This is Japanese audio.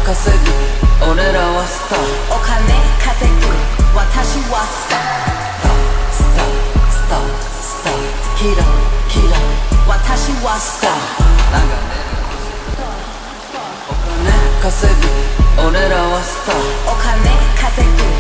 稼ぐ俺らはスター。 お金稼ぐ私はスター。 スタースタースターキラキラ私はスター。 なんかね、お金稼ぐ俺らはスター。 お金稼ぐ